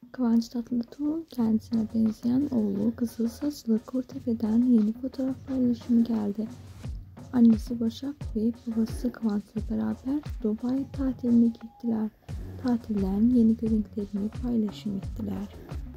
Kıvanç Tatlıtuğ kendisine benzeyen oğlu Kızıl Saçlı Kurtepe'den yeni fotoğraf paylaşımı geldi. Annesi Başak ve babası Kıvanç'la beraber Dubai tatiline gittiler. Tatilden yeni görüntülerini paylaşım ettiler.